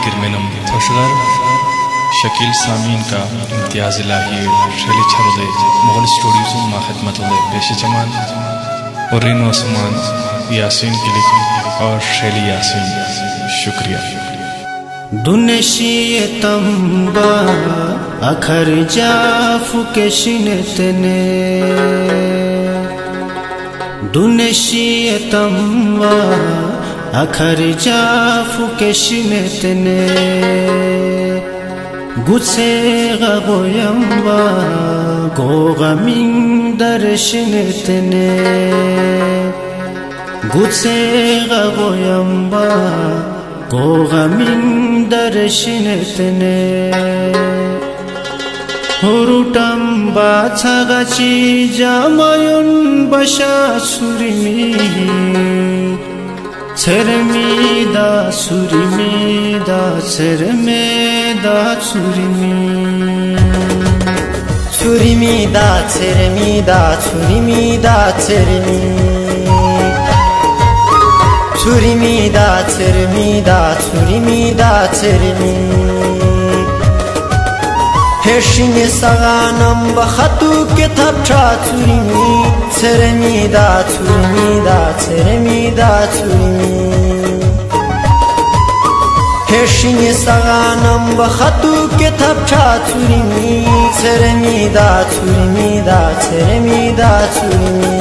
गिरमेनम थोशगर शकील सामीन का इम्तियाज इलाही शेली छरदे मुगल स्टूडियोज़ मा खिदमत पेश जमान और रिन ओस्मान यासीन की लिखी और शेली यासीन। शुक्रिया। दुनशी तंबा अखर जाफु के शिनतने दुनशी तंबा अखर जाफु के शिनतने गुसे गोयम्बा गोगमिंग दर्शनतने गुसे गोयम्बा गोगमिंग दर्शनतने हुरुटम बाछागाची जामायुन बशा सुरिमी छरमीदा सुरिमीदा छरमेदा सुरिमी सुरिमीदा छरमीदा सुरिमीदा छरमी सुरिमीदा छरमीदा सुरिमीदा छरमी हेशिने सगानम बखतु के थपछा सुरिमी छरमीदा सुरिमीदा छरमीदा सुरिमी हेशिने सगानम बखतु के थपछा सुरिमी छरमीदा सुरिमीदा छरमीदा सुरिमी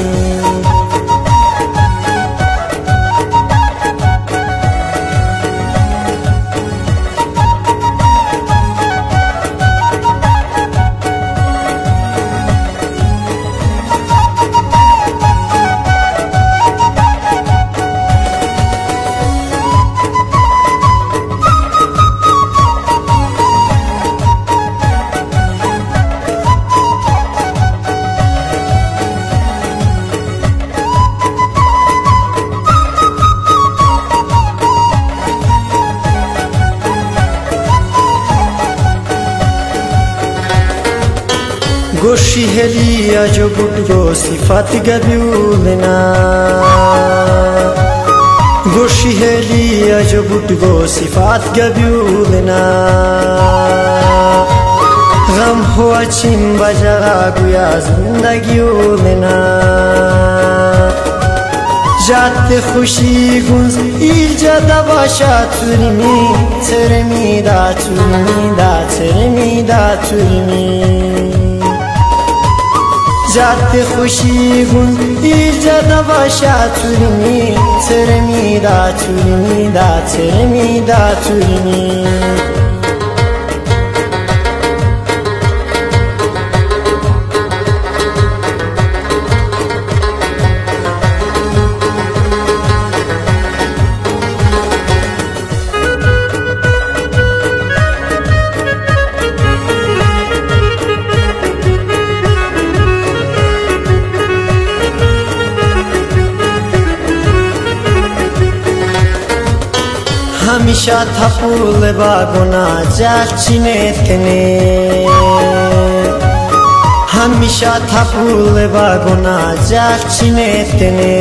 गोशी हेलिया जो गुटगो सिफात गब्यूलना गोशी हेलिया जो गुटगो सिफात गब्यूलना गम हुआ चिम बजरा गुया जिंदगियोलना जाते खुशी गुंज इल्जा बाशा चुरमी छरमीदा चुरमीदा छरमीदा चुरमी जाते खुशी गुंज इल्जा बाशा चुरमी छरमीदा चुरमीदा छरमीदा चुरमी हमेशा था फूल बागोना जाचिने तने हमेशा था फूल बागोना जाचिने तने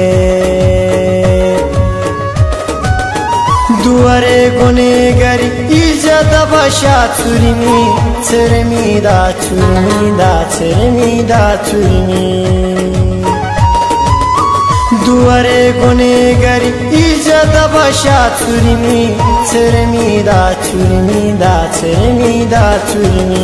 दुआरे गोने गरी इल्जा बाशा चुरमी छरमीदा चुरमीदा छरमीदा चुरमी दुआरे गोने गरी इल्जा बाशा चुरमी छरमीदा चुरमीदा छरमीदा चुरमी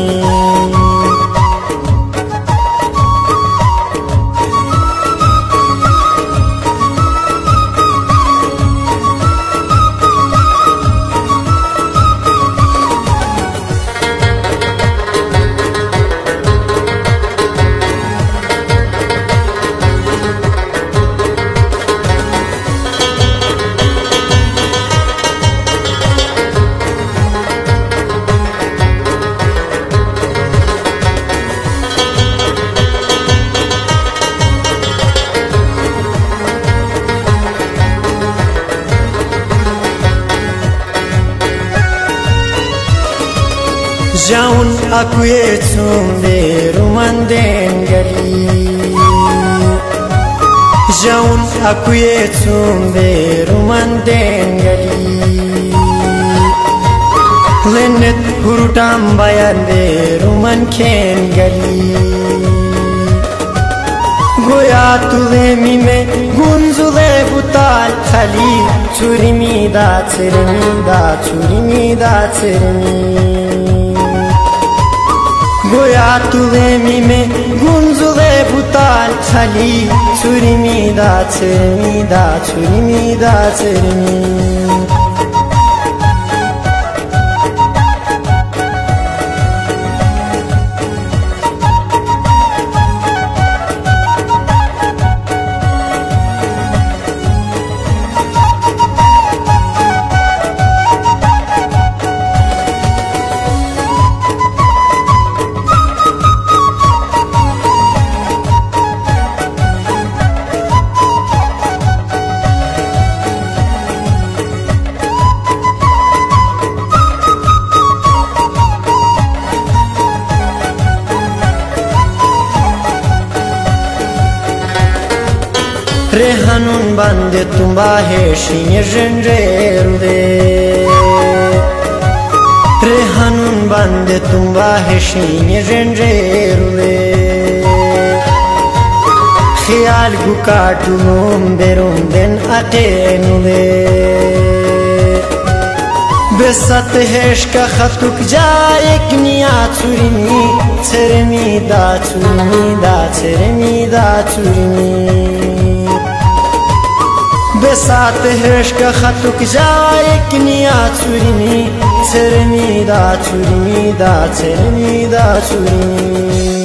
Jaun aku etsumbe rumanden gali Jaun aku etsumbe rumanden gali Lenet hurutam bayan de ruman ken gali Goya tule mime gunzule butal khali Churimi da chirmi da churimi da chirmi Goya tule mime gunzule butal khali Churimi da chirmi da churimi da chirmi Rehanun bande tumba heshinye jenjerude Rehanun bande tumba heshinye jenjerude Khiyal gukatunum berum den atenude Besat heshka khatuk jaek niya churimi Chermi da churimi da chermi da churimi Besat heshka khatuk jaek niya churimi Chermi da churimi da chermi da churimi